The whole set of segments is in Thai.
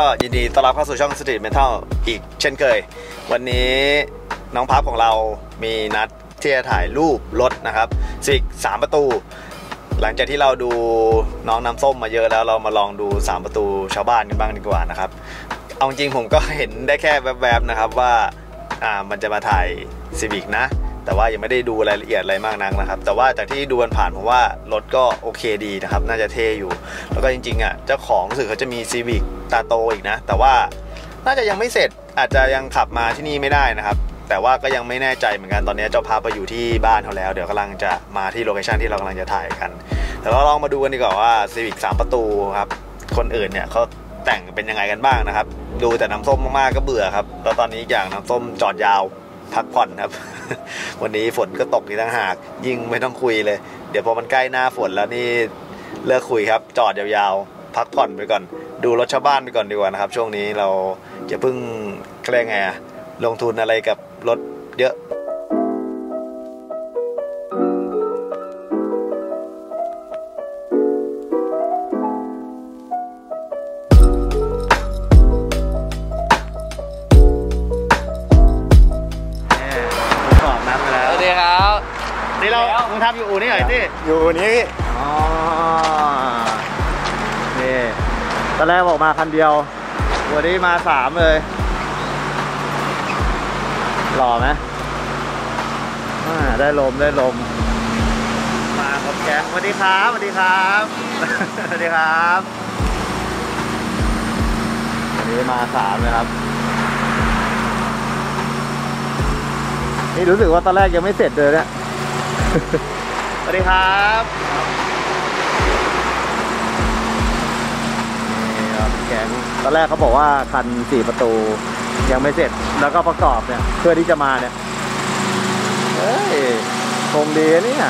ก็ยินดีต้อนรับเข้าสู่ช่อง Street Metal อีกเช่นเคยวันนี้น้องพับของเรามีนัดที่จะถ่ายรูปรถนะครับซิก3 ประตูหลังจากที่เราดูน้องน้ำส้มมาเยอะแล้วเรามาลองดู3 ประตูชาวบ้านกันบ้างดีกว่านะครับเอาจริงผมก็เห็นได้แค่แวบๆนะครับว่ามันจะมาถ่ายซีวิกนะแต่ว่ายังไม่ได้ดูรายละเอียดอะไรมากนักนะครับแต่ว่าจากที่ดูผ่านผมว่ารถก็โอเคดีนะครับน่าจะเท่อยู่แล้วก็จริงๆเจ้าของรู้สึกเขาจะมีซีวิกตาโตอีกนะแต่ว่าน่าจะยังไม่เสร็จอาจจะยังขับมาที่นี่ไม่ได้นะครับแต่ว่าก็ยังไม่แน่ใจเหมือนกันตอนนี้เจ้าพาไปอยู่ที่บ้านเขาแล้วเดี๋ยวกำลังจะมาที่โลเคชันที่เรากำลังจะถ่ายกันแต่เราลองมาดูกันดีกว่าว่าซีวิก3 ประตูครับคนอื่นเนี่ยเขาแต่งเป็นยังไงกันบ้างนะครับดูแต่น้ำส้มมากๆก็เบื่อครับแล้วตอนนี้อย่างน้ำส้มจอดยาวพักผ่อนครับ วันนี้ฝนก็ตกอีกต่างหากยิ่งไม่ต้องคุยเลยเดี๋ยวพอมันใกล้หน้าฝนแล้วนี่เลิกคุยครับจอดยาวๆพักผ่อนไปก่อนดูรถชาวบ้านไปก่อนดีกว่านะครับช่วงนี้เราอย่าเพิ่งแกล้งไงลงทุนอะไรกับรถเยอะนี่เรามึงทำอยู่อู่นี่เหรอที่อยู่นี้อ๋อนี่ตอนแรกบอกมาคันเดียววันนี้มา3เลยหล่อไหมได้ลมมาครับแกสวัสดีครับสวัสดีครับสวัสดีครับวันนี้มา3เลยครับนี่รู้สึกว่าตอนแรกยังไม่เสร็จเลยเนี่ยสวัสดีครับนี่ครับแกงตอนแรกเขาบอกว่าคัน4 ประตูยังไม่เสร็จแล้วก็ประกอบเนี่ยเพื่อที่จะมาเนี่ยเฮ้ยคงดีเนี่ย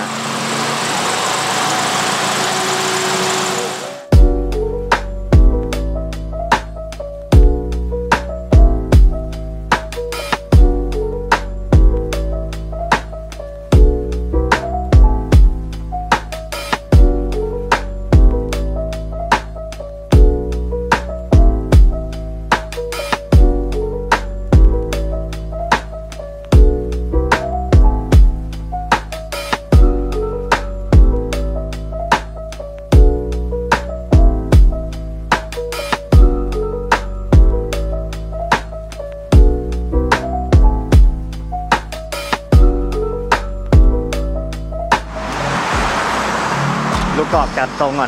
ลูกกรอบจัดตรงก่อน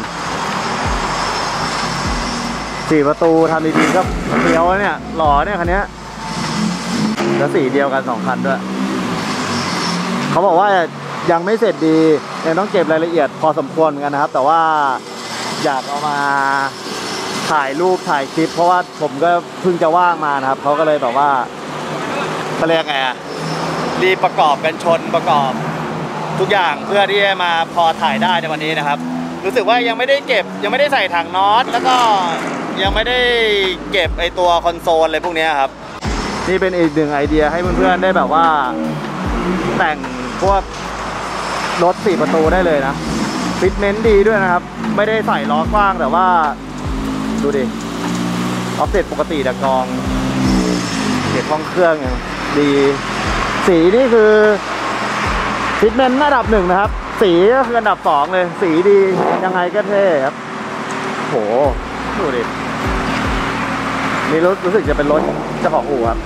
4 ประตูทำดีๆก็เดียวเนี่ยหล่อเนี่ยคันนี้แล้วสีเดียวกัน2 คันด้วยเขาบอกว่ายังไม่เสร็จดียังต้องเก็บรายละเอียดพอสมควรเหมือนกันนะครับแต่ว่าอยากเอามาถ่ายรูปถ่ายคลิปเพราะว่าผมก็เพิ่งจะว่างมานะครับเขาก็เลยแบบว่าเขาเรียกไงรีบประกอบกันชนประกอบทุกอย่างเพื่อที่จะมาพอถ่ายได้ในวันนี้นะครับรู้สึกว่ายังไม่ได้เก็บยังไม่ได้ใส่ถังน็อตแล้วก็ยังไม่ได้เก็บไอตัวคอนโซลอะไรพวกนี้ครับนี่เป็นอีก1 ไอเดียให้เพื่อนๆได้แบบว่าแต่งพวกรถ4 ประตูได้เลยนะฟิตเมนต์ดีด้วยนะครับไม่ได้ใส่ล้อกว้างแต่ว่าดูดิออฟเซ็ตปกติแต่กองเก็บห้องเครื่องดีสีนี่คือฟิตเมนต์อันดับ1นะครับสีก็คืออันดับ2เลยสีดียังไงก็เท่ครับโหดูดินี่รู้สึกจะเป็นรถเจ้าของอู่ครับ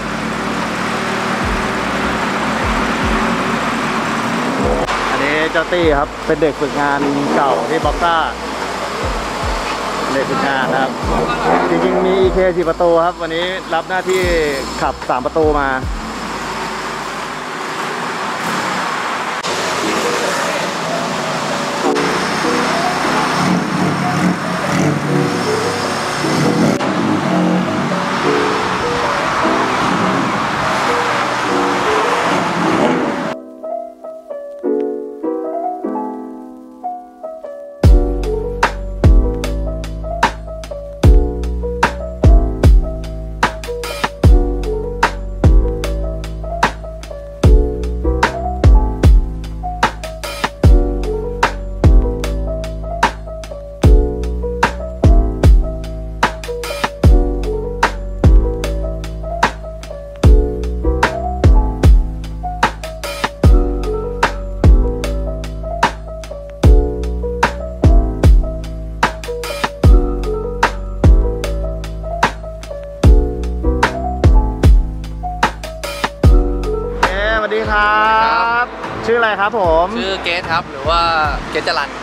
อันนี้เจ้าตี้ครับเป็นเด็กฝึกงานเก่าที่บ็อกซ่าเด็กฝึกงานครับจริงๆมี EK 4 ประตูครับวันนี้รับหน้าที่ขับ3 ประตูมาครับชื่ออะไรครับผมชื่อเกสครับหรือว่าเกสจรัน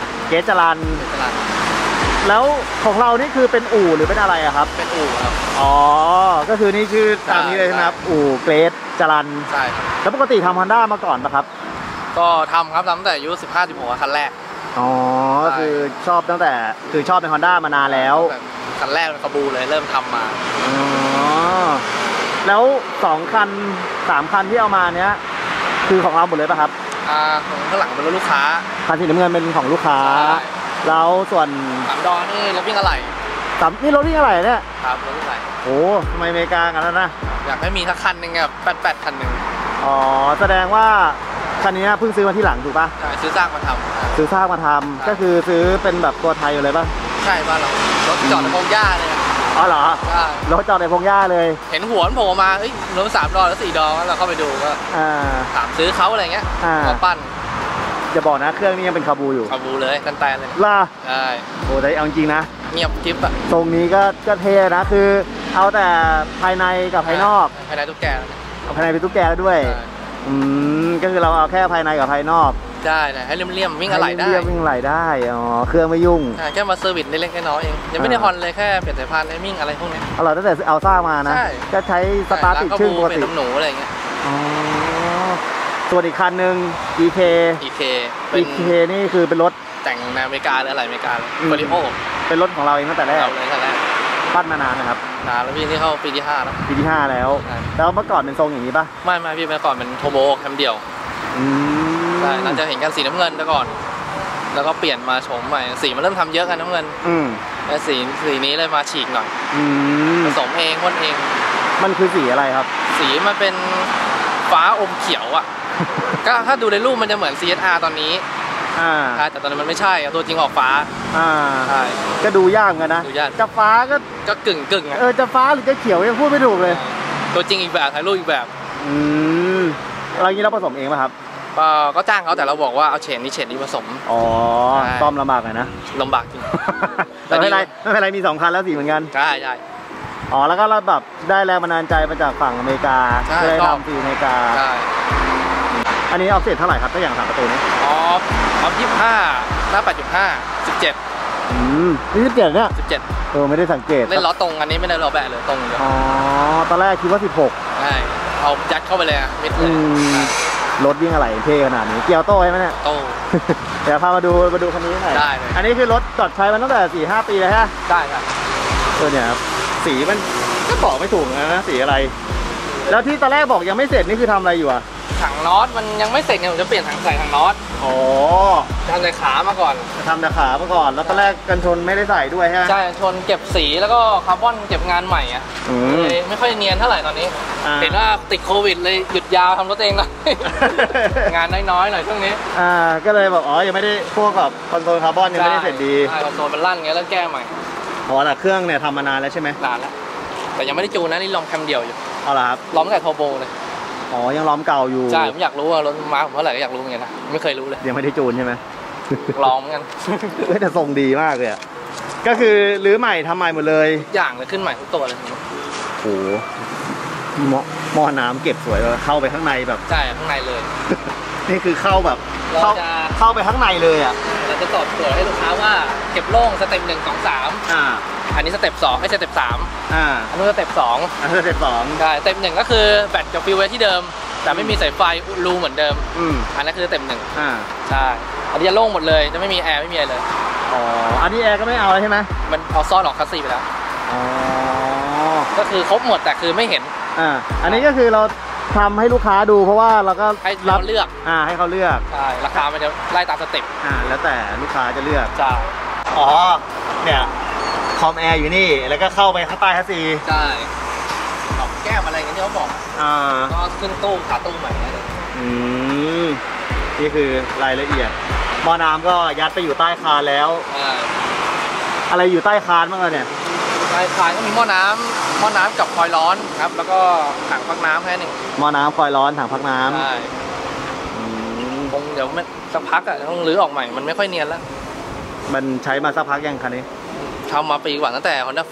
แล้วของเรานี่คือเป็นอู่หรือเป็นอะไรอะครับเป็นอู่ครับอ๋อก็คือนี่ชื่อตามนี้เลยนะครับอู่เกรซจรันใช่ครับแล้วปกติทำ Honda มาก่อนปะครับก็ทำครับตั้งแต่อายุ15-16คันแรกอ๋อคือชอบตั้งแต่คือชอบใน Honda มานานแล้วคันแรกเป็นคาบูเลยเริ่มทำมาอ๋อแล้ว2 คัน 3 คันที่เอามาเนี้ยคือของเราหมดเลยปะครับของข้างหลังเป็นรถลูกค้าคันสีน้ำเงินเป็นของลูกค้าแล้วส่วน 3 ดอนี่รถวิ่งอะไรนี่รถวิ่งอะไรเนี่ยครับรถวิ่งอะไรโอ้ทำไมอเมริกากันแล้วนะอยากให้มีสักคันหนึ่งแบบ88คันหนึ่งอ๋อแสดงว่าคันนี้เพิ่งซื้อมาที่หลังถูกปะใช่ซื้อซากมาทำก็คือซื้อเป็นแบบตัวไทยอยู่เลยปะใช่บ้านเรารถจอดในพงหญ้าเลยอ๋อเหรอใช่รถจอดในพงหญ้าเลยเห็นหัวมันโผล่มาเอ้ยรถ3 ดอแล้ว4 ดอแล้วเราเข้าไปดูก็ถามซื้อเขาอะไรเงี้ยมาปั้นจะบอกนะเครื่องนี้ยังเป็นคาบูอยู่คาบูเลยกันแตนเลยล่ะใช่โอ้แต่เอาจริงนะเงียบกิ๊บอะตรงนี้ก็เท่นะคือเอาแต่ภายในกับภายนอกภายในตุ๊กแกภายในเป็นตุ๊กแกด้วยก็คือเราเอาแค่ภายในกับภายนอกได้เลยให้เลี่ยมวิ่งอะไรได้วิ่งอะไรได้อ๋อเครื่องไม่ยุ่งแค่มาเซอร์วิสเล็กๆน้อยๆเองยังไม่ได้ฮอนเลยแค่เปลี่ยนสายพานในวิ่งอะไรพวกนี้เราตั้งแต่เอาซ่ามานะก็ใช้สตาร์ทติดชื่อปกติเป็นหนูอะไรเงี้ยอ๋อส่วนอีกคันหนึ่ง EK นี่คือเป็นรถแต่งในอเมริกาหรืออะไรอเมริกาโปลิโอเป็นรถของเราเองตั้งแต่แรกปั้นมานานนะครับนานแล้วพี่ที่เข้าปีที่5แล้วแล้วเมื่อก่อนเป็นทรงอย่างนี้ป่ะไม่พี่เมื่อก่อนเป็นโทโบแคมเดียวใช่เราจะเห็นกันสีน้ำเงินแต่ก่อนแล้วก็เปลี่ยนมาโฉมใหม่สีมันเริ่มทำเยอะกันน้ำเงินแล้วสีนี้เลยมาฉีกหน่อยผสมเองพ่นเองมันคือสีอะไรครับสีมันเป็นฟ้าอมเขียวอ่ะก็ถ้าดูในรูปมันจะเหมือน CSR ตอนนี้แต่ตอนนั้นมันไม่ใช่ตัวจริงออกฟ้าใช่ก็ดูยากกันนะจะฟ้าก็กึ่งจะฟ้าหรือจะเขียวยังพูดไม่ถูกเลยตัวจริงอีกแบบถ่ายรูปอีกแบบอะไรนี้เราผสมเองไหมครับก็จ้างเขาแต่เราบอกว่าเอาเฉดนี้ผสมอ๋อต้อมลำบากเลยนะลำบากจริงแต่ไม่เป็นไรมี2 คันแล้วสีเหมือนกันใช่อ๋อแล้วก็เราแบบได้แรงบันดาลใจมาจากฝั่งอเมริกาได้ทำสีอเมริกาอันนี้เอาเศษเท่าไหร่ครับถ้าอย่าง3 ประตูนี้เอา25หน้า8.5 17 นี่17เนี่ย17ไม่ได้สังเกตเล่นล้อตรงอันนี้ไม่ได้ล้อแบะเลยตรงเลยอ๋อตอนแรกคิดว่า16 ใช่เอายัดเข้าไปเลยมิดเลยรถวิ่งอะไรเท่ขนาดนี้เกียวโต้ใช่ไหมเนี่ยโต้เดี๋ยวพามาดูคันนี้หน่อยได้เลยอันนี้คือรถจอดใช้มาตั้งแต่ 4-5 ปีเลยฮะได้ครับเนี่ยครับสีมันก็บอกไม่ถูกนะสีอะไรแล้วที่ตอนแรกบอกยังไม่เสร็จนี่คือทำอะไรอยู่อะถังน็อตมันยังไม่เสร็จไงผมจะเปลี่ยนถังใส่ถังน็อตอ๋อทำแต่ขามาก่อนทำแต่ขามาก่อนแล้วตอนแรกกันชนไม่ได้ใส่ด้วยใช่ชนเก็บสีแล้วก็คาร์บอนเก็บงานใหม่อ่ะไม่ค่อยเนียนเท่าไหร่ตอนนี้เห็นว่าติดโควิดเลยหยุดยาวทำรถเองเลยงานน้อยๆหน่อยช่วงนี้ก็เลยบอกยังไม่ได้พวกกับคอนโซลคาร์บอนยังไม่ได้เสร็จดีคอนโซลมันลั่นไงแล้วแก้ใหม่แต่เครื่องเนี่ยทำมานานแล้วใช่ไหมนานแล้วแต่ยังไม่ได้จูนนะนี่ลองแคมเดียวอยู่เหรอครับล้อมแต่โทโบเลยยังล้อมเก่าอยู่ใช่ผมอยากรู้ว่ารถม้าผมเท่าไหร่ก็อยากรู้เหมือนกันนะไม่เคยรู้เลยยังไม่ได้จูนใช่ไหมลองเหมือนกันแต่ทรงดีมากเลยก็คือรื้อใหม่ทำใหม่หมดเลยอย่างเลยขึ้นใหม่ทุกตัวเลยโอ้หม้อน้ำเก็บสวยเลยเข้าไปข้างในแบบใช่ข้างในเลยนี่คือเข้าแบบเข้าไปข้างในเลยเราจะตอบโจทย์ให้ลูกค้าว่าเก็บโล่งสเต็ป1 2 3อันนี้สเต็ป2ให้สเต็ป3อันนู้นสเต็ป2 สเต็ป2 ใช่สเต็ป1ก็คือแบตกับฟิวไว้ที่เดิมแต่ไม่มีสายไฟรูเหมือนเดิมอันนั้นคือสเต็ป1ใช่อันนี้จะโล่งหมดเลยจะไม่มีแอร์ไม่มีอะไรเลยอันนี้แอร์ก็ไม่เอาเลยใช่ไหมมันเอาซ่อนออกคัสซีไปแล้วก็คือครบหมดแต่คือไม่เห็นอันนี้ก็คือเราทำให้ลูกค้าดูเพราะว่าเราก็ให้เราเลือกให้เขาเลือกใช่ราคามันจะไล่ตามสเต็ปแล้วแต่ลูกค้าจะเลือกใช่เนี่ยคอมแอร์อยู่นี่แล้วก็เข้าไปข้างใต้คัสซีใช่ตอกแก้มอะไรกันที่เขาบอกก็ขึ้นตู้ขาตู้ใหม่เลยนี่คือรายละเอียดหม้อน้ำก็ยัดไปอยู่ใต้คานแล้วอะไรอยู่ใต้คานบ้างเนี่ยใต้คานก็มีหม้อน้ำกับคอยร้อนครับแล้วก็ถังพักน้ำแค่นึงหม้อน้ำคอยร้อนถังพักน้ำใช่คงเดี๋ยวสักพักต้องรื้อออกใหม่มันไม่ค่อยเนียนแล้วมันใช้มาสักพักยังคันนี้ทำมาปีกว่าตั้งแต่ Honda Face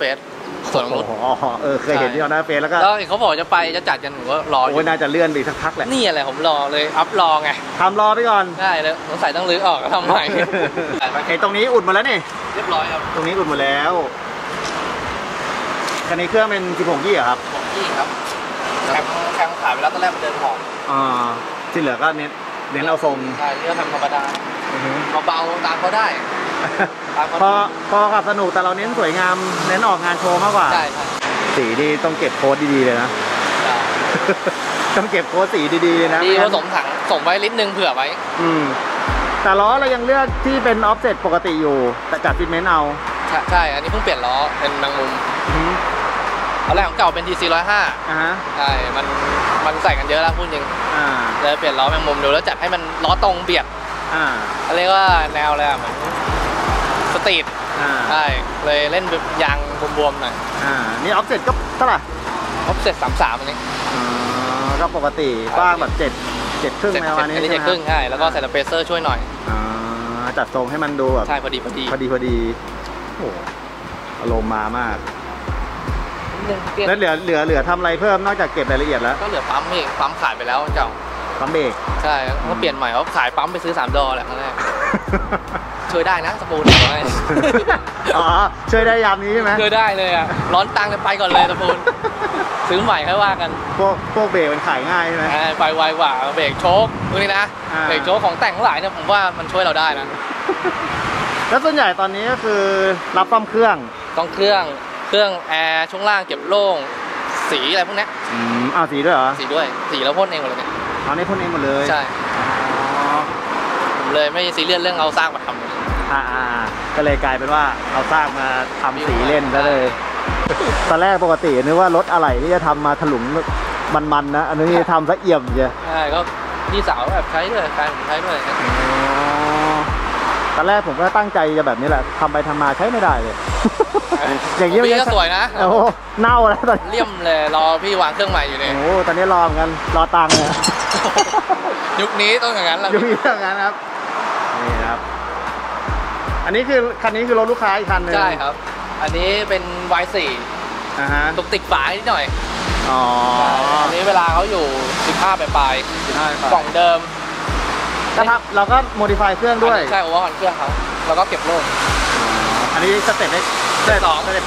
สวนนงนุชอ๋อเคยเห็นที่เราหน้าเฟซแล้วก็เขาบอกจะไปจะจัดกันหนูก็รออยู่โอ้ยน่าจะเลื่อนไปสักพักแหละนี่อะไรผมรอเลยอัพรอไงทำรอไปก่อนได้แล้วสงสัยต้องรื้อออกทำใหม่ไอ้ตรงนี้อุดหมดแล้วนี่เรียบร้อยครับตรงนี้อุดหมดแล้วคันนี้เครื่องเป็น16ยี่เหรอครับผมยี่ครับแคมขายไปแล้วตอนแรกมันเดินหอมที่เหลือก็เน้นเอาทรงใช่เรื่องทำธรรมดาเบาๆตามเขาได้พอขับสนุกแต่เราเน้นสวยงามเน้นออกงานโชว์มากกว่าใช่สีนี่ต้องเก็บโค้ดดีๆเลยนะ ต้องเก็บโค้ดสีดีๆเลยนะดีผสมถังส่งไว้ลิตรนึงเผื่อไว้แต่ล้อเรายังเลือกที่เป็นออฟเซ็ตปกติอยู่แต่จัดฟิตเมนต์เอาใช่อันนี้เพิ่งเปลี่ยนล้อเป็นแมงมุมตอนแรกของเก่าเป็น TC 105ใช่มันใส่กันเยอะแล้วพูดจริงเลยเปลี่ยนล้อแมงมุมดูแล้วจัดให้มันล้อตรงเบียดเรียกว่าแนวเลยเหมือนสตรีทใช่เลยเล่นแบบยางบวมๆหน่อยนี่ออฟเซ็ตก็เท่าไหร่ออฟเซ็ต33อันนี้ก็ปกติบ้างแบบ7ครึ่งประมาณนี้ใช่ไหม7ครึ่งใช่แล้วก็ใส่สเปเซอร์ช่วยหน่อยจัดทรงให้มันดูแบบใช่พอดีโอ้อารมณ์มามากแล้วเหลือทำอะไรเพิ่มนอกจากเก็บรายละเอียดแล้วก็เหลือปั๊มอีกปั๊มขายไปแล้วเจ้าปั๊มเบรกใช่เขาเปลี่ยนใหม่เขาขายปั๊มไปซื้อ3ดอแหละครั้งแรกช่วยได้นะสปูนอะไรช่วยได้ยามนี้ใช่ไหมช่วยได้เลยอ่ะร้อนตังค์ไปก่อนเลยสปูนซื้อใหม่ค่อยว่ากันพวกเบรกมันขายง่ายใช่ไหมไปไวกว่าเบรกโชคพวกนี้นะเบรกโชคของแต่งทั้งหลายเนี่ยผมว่ามันช่วยเราได้นะแล้วส่วนใหญ่ตอนนี้ก็คือรับซ่อมเครื่องแอร์ช่วงล่างเก็บโล่งสีอะไรพวกนี้สีด้วยเหรอสีด้วยสีแล้วพ่นเองหมดเลยเนี่ยนี่พ่นเองหมดเลยใช่ผมเลยไม่ซีเรียสเรื่องเอาซากมาทำก็เลยกลายเป็นว่าเอาซากมาทำสีเล่นซะเลยตอนแรกปกตินึกว่ารถอะไรที่จะทำมาถลุงมันนะอันนี้ทำซะเอี่ยมเชียวใช่ก็พี่สาวแบบใช้ด้วยแฟนผมใช้ด้วยตอนแรกผมก็ตั้งใจจะแบบนี้แหละทำไปทำมาใช้ไม่ได้เลยอย่างนี้ก็สวยนะโอ้เน่าแล้วตอนเลี่ยมเลยรอพี่วางเครื่องใหม่อยู่เนี่ยโอ้ตอนนี้รอเหมือนกันรอตังค์เนี่ยยุคนี้ต้องอย่างนั้นแหละยุคนี้ต้องอย่างนั้นครับนี่ครับอันนี้คือคันนี้คือรถลูกค้าอีกคันนึงใช่ครับอันนี้เป็น Y4 ตกติดฝานิดหน่อยอันนี้เวลาเขาอยู่15ปลายกล่องเดิมนะครับเราก็โมดิฟายเครื่องด้วยใช่โอเวอร์ฮอลเครื่องเขาแล้วก็เก็บโล่งอันนี้สเต็ป 2ใช่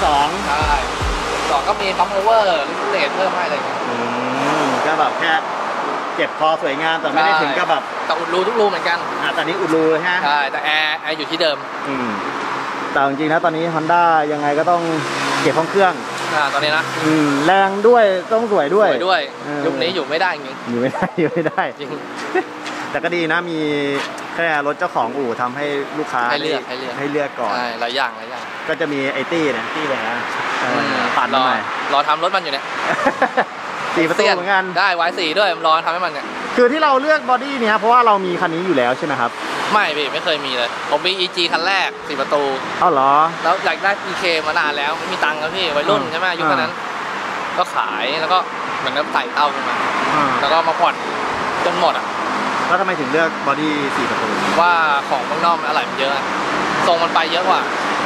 2ก็มีปั๊มโอเวอร์เลทเพิ่มให้เลยก็แบบแค่เก็บพอสวยงามแต่ไม่ได้ถึงกับแบบแต่อุดรูทุกรูเหมือนกันแต่นี้อุดรูใช่ไหมใช่แต่แอร์อยู่ที่เดิมแต่จริงๆนะตอนนี้ Honda ยังไงก็ต้องเก็บห้องเครื่องตอนนี้นะแรงด้วยต้องสวยด้วยยุคนี้อยู่ไม่ได้จริงอยู่ไม่ได้จริงแต่ก็ดีนะมีแค่รถเจ้าของอู่ทำให้ลูกค้าให้เลือกก่อนหลายอย่างก็จะมีไอตี้นะที่แบบปั่นหน่อยรอทำรถมันอยู่เนี่ย 4 ประตูเหมือนกันได้Y4ด้วยรอทำให้มันเนี่ยคือที่เราเลือกบอดี้เนี่ยเพราะว่าเรามีคันนี้อยู่แล้วใช่ไหมครับไม่เคยมีเลยผมมี EG คันแรก4 ประตูเหรอแล้วอยากได้ PK มานานแล้วไม่มีตังค์ครับพี่วัยรุ่นใช่ไหมยุคนั้นก็ขายแล้วก็เหมือนกับใส่เต้าขึ้นมาแล้วก็มาผ่อนจนหมดแล้วทำไมถึงเลือกบอดี้4 ประตูว่าของข้างนอกอะไรมันเยอะทรงมันไปเยอะกว่า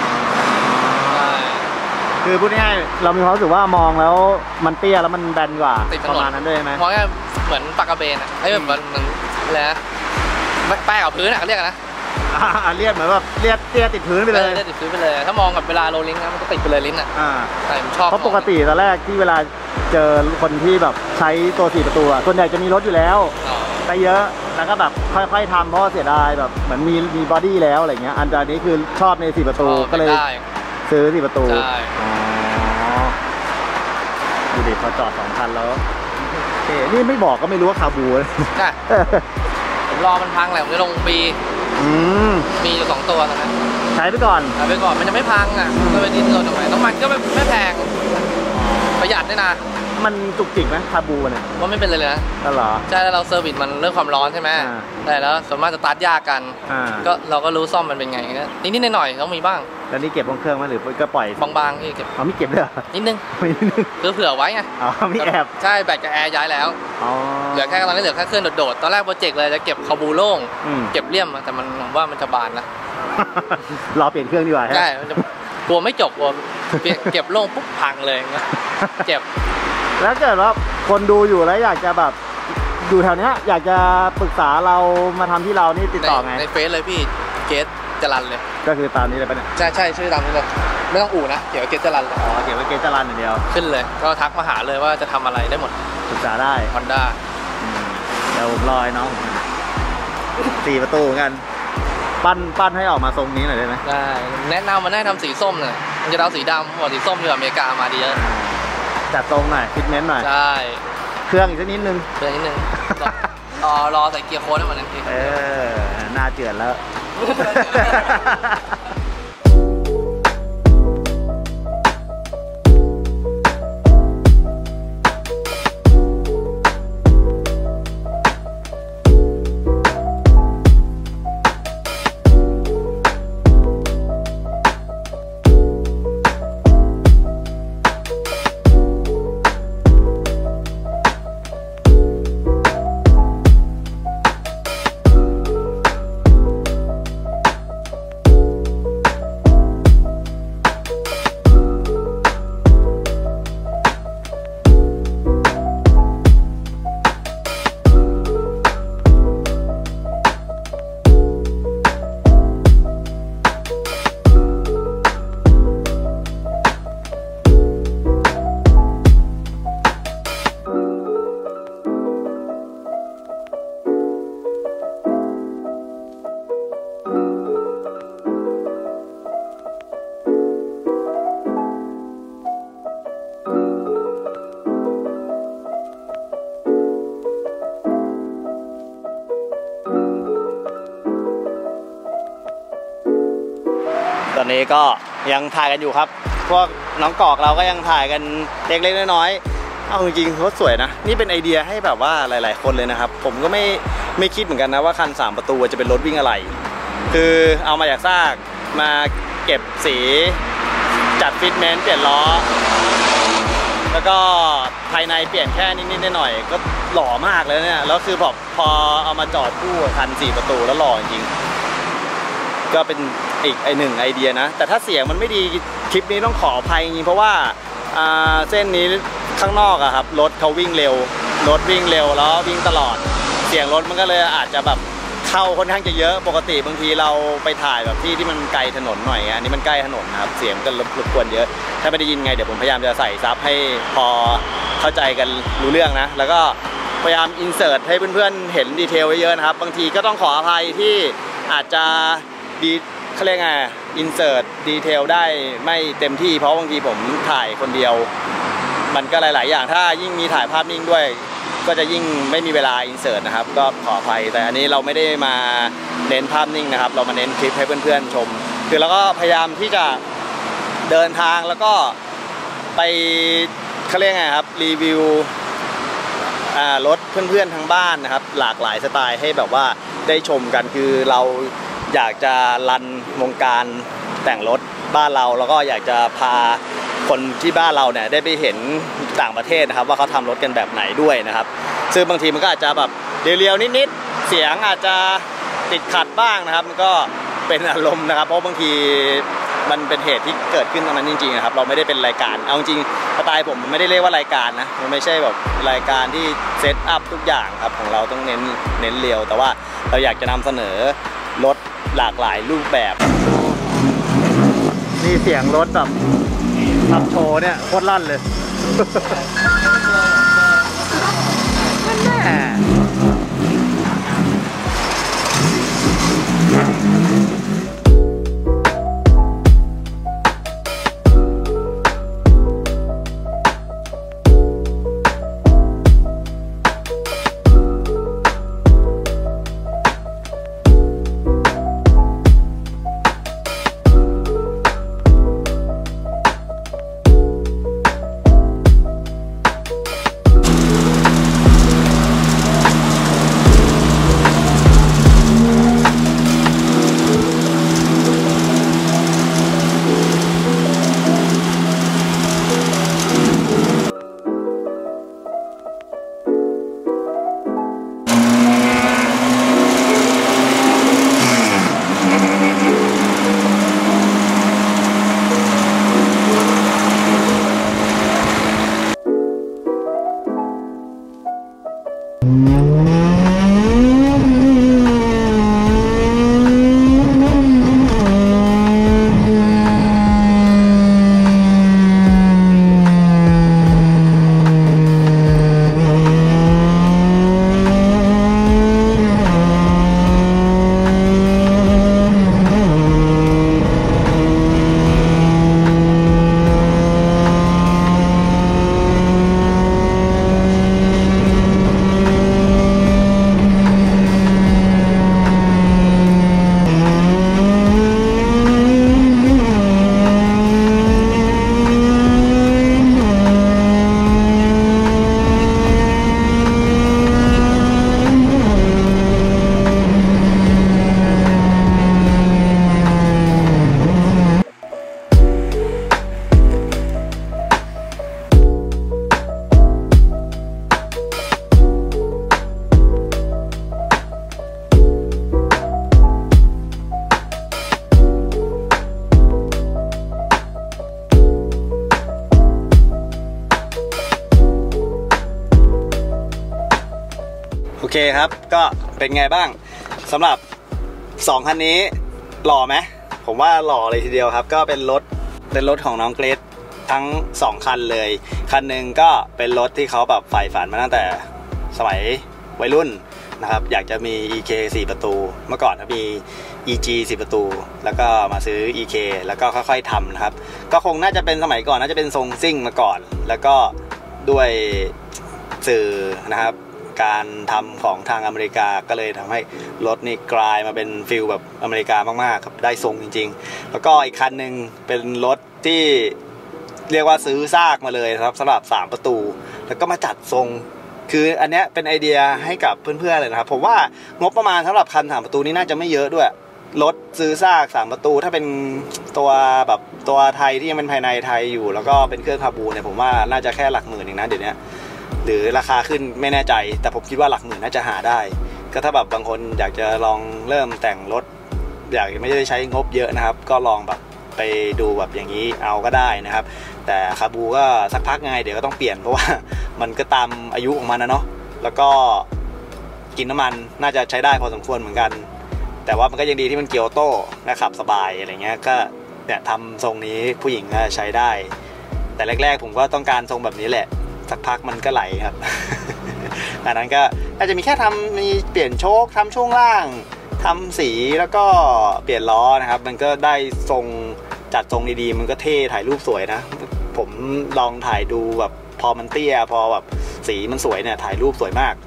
คือพูดง่ายๆเรามีความรู้สึกว่ามองแล้วมันเตี้ยแล้วมันแบนกว่าประมาณนั้นด้วยไหมมองง่ายเหมือนปากกระเบนไอ้แบบมันอะไรนะแป้งกับพื้นเขาเรียกนะเรียกเหมือนแบบเรียกเตี้ยติดพื้นไปเลยติดพื้นไปเลยถ้ามองกับเวลาโรลลิ่งนะมันก็ติดไปเลยลิ้นใช่ผมชอบเพราะปกติตอนแรกที่เวลาเจอคนที่แบบใช้ตัว4 ประตูส่วนใหญ่จะมีรถอยู่แล้วไปเยอะแล้วก็แบบค่อยๆทำเพราะเสียดายแบบเหมือนมีบอดี้แล้วอะไรเงี้ยอันนี้คือชอบใน4 ประตูก็เลยซื้อ4 ประตูดูดิพอจอด2 คันแล้วนี่ไม่บอกก็ไม่รู้ว่าคาบูใช่ผมรอมันพังแหละผมจะลงมีอยู่2 ตัวตอนนั้นใช้ไปก่อนมันจะไม่พังก็ไปดิ้นรนทำไมน้ำมันก็ไม่แพงประหยัดด้วยนะมันจุกจิกไหมคาบูเนี่ยว่าไม่เป็นเลยนะเหรอใช่แล้วเราเซอร์วิสมันเรื่องความร้อนใช่ไหมแต่แล้วส่วนมากจะสตาร์ทยากกันก็เราก็รู้ซ่อมมันเป็นไงนิดหน่อยเขามีบ้างแล้วนี่เก็บห้องเครื่องมาหรือก็ปล่อยบางๆที่เก็บไม่เก็บเลยนิดนึงคือเผื่อไว้ไงมีแอบใช่แบตกับแอร์ย้ายแล้วเหลือแค่ตอนนี้เหลือแค่เครื่องโดดๆตอนแรกโปรเจกต์เลยจะเก็บคาบูโล่งเก็บเลี่ยมแต่มันผมว่ามันจะบานนะรอเปลี่ยนเครื่องดีกว่าใช่กลัวไม่จบกลัวเก็บโล่งปุ๊บพังเลยเจ็บแล้วเกิดว่าคนดูอยู่แล้วอยากจะแบบอยู่แถวนี้อยากจะปรึกษาเรามาทำที่เรานี่ติดต่อไงในเฟซเลยพี่เกสจรันเลยก็คือตามนี้เลยปะเนี่ยใช่ชื่อตามนี้เลยไม่ต้องอู่นะเกี่ยวกับเกสจรันเลยเกี่ยวกับเกสจรันอย่างเดียวขึ้นเลยก็ทักมาหาเลยว่าจะทำอะไรได้หมดปรึกษาได้ Honda เดี๋ยวผมรอน้อง4 ประตูกันปั้นให้ออกมาทรงนี้หน่อยได้ไหมได้แนะนำมันให้ทำสีส้มเลยมันจะเอาสีดำบอกสีส้มอยู่อเมริกามาดีเยอะจัดตรงหน่อยฟิตเมนต์หน่อยใช่เครื่องอีกสักนิดนึงรอใส่เกียร์โค้ดให้มันนั่นเองหน้าเจือนแล้วตอนนี้ก็ยังถ่ายกันอยู่ครับพวกน้องกอกเราก็ยังถ่ายกันเล็กๆน้อยๆเอาจริงๆรถสวยนะนี่เป็นไอเดียให้แบบว่าหลายๆคนเลยนะครับผมก็ไม่คิดเหมือนกันนะว่าคัน3 ประตูจะเป็นรถวิ่งอะไรคือเอามาจากซากมาเก็บสีจัดฟิตเมนต์เปลี่ยนล้อแล้วก็ภายในเปลี่ยนแค่นิดๆหน่อยๆก็หล่อมากเลยเนี่ยแล้วคือพอเอามาจอดคู่คัน4 ประตูแล้วหล่อจริงก็เป็นอีกหนึ่งไอเดียนะแต่ถ้าเสียงมันไม่ดีคลิปนี้ต้องขออภัยจริงเพราะว่าเส้นนี้ข้างนอกอะครับรถเขาวิ่งเร็วแล้ววิ่งตลอดเสียงรถมันก็เลยอาจจะแบบเข้าค่อนข้างจะเยอะปกติบางทีเราไปถ่ายแบบที่มันไกลถนนหน่อยอันนี้มันใกล้ถนนนะครับเสียงก็รบกวนเยอะถ้าไม่ได้ยินไงเดี๋ยวผมพยายามจะใส่ซับให้พอเข้าใจกันรู้เรื่องนะแล้วก็พยายามอินเสิร์ตให้เพื่อนๆเห็นดีเทลไว้เยอะนะครับบางทีก็ต้องขออภัยที่อาจจะดีเขาเรียกไงอินเสิร์ตดีเทลได้ไม่เต็มที่เพราะบางทีผมถ่ายคนเดียวมันก็หลายๆอย่างถ้ายิ่งมีถ่ายภาพนิ่งด้วยก็จะยิ่งไม่มีเวลาอินเสิร์ตนะครับก็ขออภัยแต่อันนี้เราไม่ได้มาเน้นภาพนิ่งนะครับเรามาเน้นคลิปให้เพื่อนๆชมคือเราก็พยายามที่จะเดินทางแล้วก็ไปเขาเรียกไงครับรีวิวรถเพื่อนๆทางบ้านนะครับหลากหลายสไตล์ให้แบบว่าได้ชมกันคือเราอยากจะรันวงการแต่งรถบ้านเราแล้วก็อยากจะพาคนที่บ้านเราเนี่ยได้ไปเห็นต่างประเทศนะครับว่าเขาทำรถกันแบบไหนด้วยนะครับซึ่งบางทีมันก็อาจจะแบบเรียวๆนิดๆเสียงอาจจะติดขัดบ้างนะครับมันก็เป็นอารมณ์นะครับเพราะบางทีมันเป็นเหตุที่เกิดขึ้นตรงนั้นจริงๆนะครับเราไม่ได้เป็นรายการเอาจริงสไตล์ผมไม่ได้เรียกว่ารายการนะมันไม่ใช่แบบรายการที่เซตอัพทุกอย่างครับของเราต้องเน้นเรียวแต่ว่าเราอยากจะนำเสนอรถหลากหลายรูปแบบนี่เสียงรถแบบขับโชว์เนี่ยโคตรลั่นเลยนั่นแหละเคครับก็เป็นไงบ้างสำหรับ2คันนี้หล่อไหมผมว่าหล่อเลยทีเดียวครับก็เป็นรถของน้องเกรซทั้ง2คันเลยคันหนึ่งก็เป็นรถที่เขาแบบใฝ่ฝันมาตั้งแต่สมัยวัยรุ่นนะครับอยากจะมี EK 4 ประตูเมื่อก่อนมี EG 4 ประตูแล้วก็มาซื้อ EK แล้วก็ค่อยๆทำนะครับก็คงน่าจะเป็นสมัยก่อนน่าจะเป็นทรงซิ่งมาก่อนแล้วก็ด้วยสื่อนะครับการทำของทางอเมริกาก็เลยทำให้รถนี่กลายมาเป็นฟิลแบบอเมริกามากๆครับได้ทรงจริงๆแล้วก็อีกคันหนึ่งเป็นรถที่เรียกว่าซื้อซากมาเลยครับสำหรับ3ประตูแล้วก็มาจัดทรงคืออันนี้เป็นไอเดียให้กับเพื่อนๆเลยนะครับผมว่างบประมาณสำหรับคัน3ประตูนี้น่าจะไม่เยอะด้วยรถซื้อซาก3ประตูถ้าเป็นตัวแบบตัวไทยที่ยังเป็นภายในไทยอยู่แล้วก็เป็นเครื่องคาบูเนี่ยผมว่าน่าจะแค่หลักหมื่นเองนะเดี๋ยวนี้หรือราคาขึ้นไม่แน่ใจแต่ผมคิดว่าหลักหมื่นน่าจะหาได้ก็ถ้าแบบบางคนอยากจะลองเริ่มแต่งรถอยากไม่ได้ใช้งบเยอะนะครับก็ลองแบบไปดูแบบอย่างนี้เอาก็ได้นะครับแต่คาบูก็สักพักไงเดี๋ยวก็ต้องเปลี่ยนเพราะว่ามันก็ตามอายุของมันนะเนาะแล้วก็กินน้ำมันน่าจะใช้ได้พอสมควรเหมือนกันแต่ว่ามันก็ยังดีที่มันเกียร์ออโต้นะขับสบายอะไรเงี้ยก็เนี่ยทำทรงนี้ผู้หญิงก็ใช้ได้แต่แรกๆผมก็ต้องการทรงแบบนี้แหละสักพักมันก็ไหลครับอันนั้นก็อาจจะมีแค่มีเปลี่ยนโชคทำช่วงล่างทำสีแล้วก็เปลี่ยนล้อนะครับมันก็ได้ทรงจัดทรงดีๆมันก็เท่ถ่ายรูปสวยนะผมลองถ่ายดูแบบพอมันเตี้ยพอแบบสีมันสวยเนี่ยถ่ายรูปสวยมาก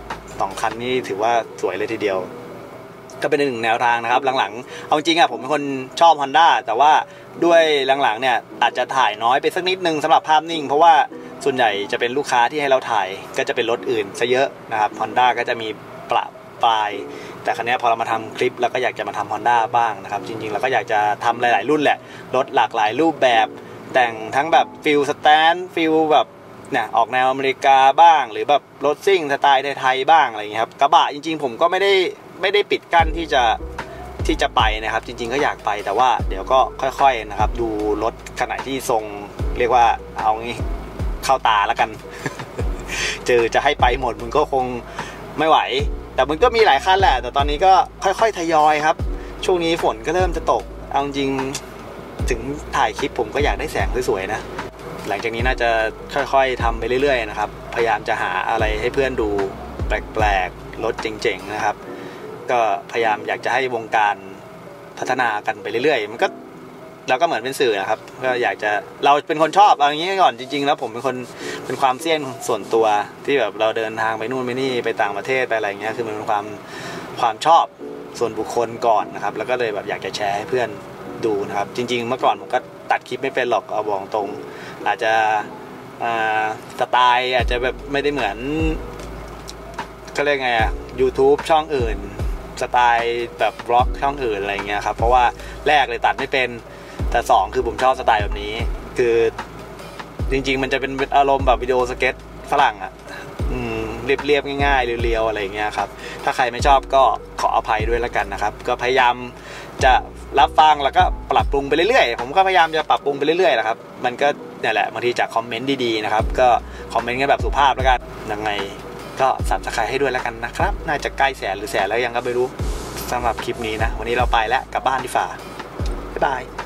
2คันนี้ถือว่าสวยเลยทีเดียวก็เป็นหนึ่งแนวทางนะครับหลังๆเอาจริงอะผมเป็นคนชอบ Honda แต่ว่าด้วยหลังๆเนี่ยอาจจะถ่ายน้อยไปสักนิดนึงสำหรับภาพนิ่งเพราะว่าส่วนใหญ่จะเป็นลูกค้าที่ให้เราถ่ายก็จะเป็นรถอื่นซะเยอะนะครับ Honda ก็จะมีประปรายแต่ครั้นี้พอเรามาทำคลิปแล้วก็อยากจะมาทำ Honda บ้างนะครับจริงๆเราก็อยากจะทำหลายๆรุ่นแหละรถหลากหลายรูปแบบแต่งทั้งแบบฟิลสแตนด์ฟิลแบบเนี่ยออกแนวอเมริกาบ้างหรือแบบรถซิ่งสไตล์ไทยๆบ้างอะไรอย่างเงี้ยครับกระบะจริงๆผมก็ไม่ได้ปิดกั้นที่จะไปนะครับจริงๆก็อยากไปแต่ว่าเดี๋ยวก็ค่อยๆนะครับดูรถขนาดที่ทรงเรียกว่าเอางี้เข้าตาแล้วกัน จะให้ไปหมดมันก็คงไม่ไหวแต่มันก็มีหลายคันแหละแต่ตอนนี้ก็ค่อยๆทยอยครับช่วงนี้ฝนก็เริ่มจะตกเอาจริงถึงถ่ายคลิปผมก็อยากได้แสงสวยๆนะหลังจากนี้น่าจะค่อยๆทำไปเรื่อยๆนะครับพยายามจะหาอะไรให้เพื่อนดูแปลกๆรถเจ๋งๆนะครับก็พยายามอยากจะให้วงการพัฒนากันไปเรื่อยๆมันก็เราก็เหมือนเป็นสื่อนะครับก็อยากจะเราเป็นคนชอบเอาอย่างนี้ก่อนจริงๆแล้วผมเป็นความเสี่ยงส่วนตัวที่แบบเราเดินทางไปนู่นไปนี่ไปต่างประเทศไปอะไรเงี้ยคือมันเป็นความชอบส่วนบุคคลก่อนนะครับแล้วก็เลยแบบอยากจะแชร์ให้เพื่อนดูนะครับจริงๆเมื่อก่อนผมก็ตัดคลิปไม่เป็นหรอกเอาบอกตรงอาจจะสไตล์อาจจะแบบไม่ได้เหมือนก็เรียกไงอะ YouTube ช่องอื่นสไตล์แบบบล็อกช่องอื่นอะไรเงี้ยครับเพราะว่าแรกเลยตัดไม่เป็นแต่2คือผมชอบสไตล์แบบนี้คือจริงๆมันจะเป็นอารมณ์แบบวิดีโอสเก็ตฝรั่งอะเรียบๆง่ายๆเรียวๆอะไรเงี้ยครับถ้าใครไม่ชอบก็ขออภัยด้วยแล้วกันนะครับก็พยายามจะรับฟังแล้วก็ปรับปรุงไปเรื่อยๆผมก็พยายามจะปรับปรุงไปเรื่อยๆนะครับมันก็เนี่ยแหละบางทีจากคอมเมนต์ดีๆนะครับก็คอมเมนต์กันแบบสุภาพแล้วกันยังไงก็Subscribeให้ด้วยแล้วกันนะครับน่าจะใกล้แสนหรือแสนแล้วยังก็ไม่รู้สำหรับคลิปนี้นะวันนี้เราไปแล้วกลับบ้านดีฝ่าบ๊ายบาย